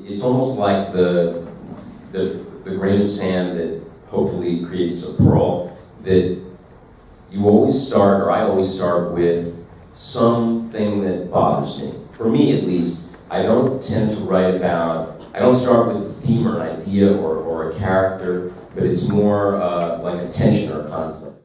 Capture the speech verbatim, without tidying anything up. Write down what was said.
it's almost like the, the, the grain of sand that hopefully creates a pearl, that you always start, or I always start with something that bothers me. For me, at least, I don't tend to write about, I don't start with a theme or an idea or, or a character, but it's more uh, like a tension or a conflict.